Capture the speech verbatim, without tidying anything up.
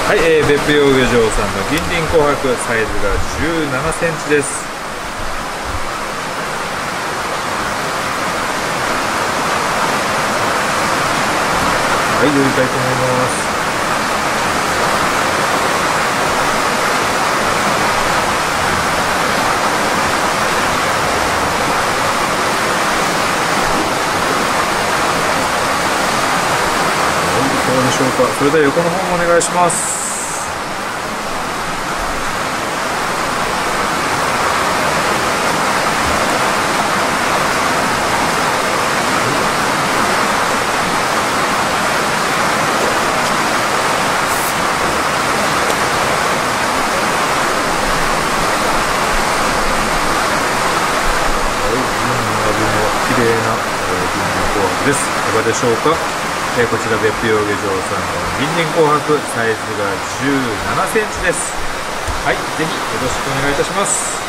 はい、えー、別府養魚場さんの銀鱗紅白、サイズがじゅうななセンチです。はい、寄りたいと思います。どうでしょうか。それでは横の方もお願いします。綺麗な、えー、銀鱗紅白です。いかがでしょうか。えー、こちら別府養魚場さんの銀鱗紅白、サイズがじゅうななセンチです。はい、ぜひよろしくお願いいたします。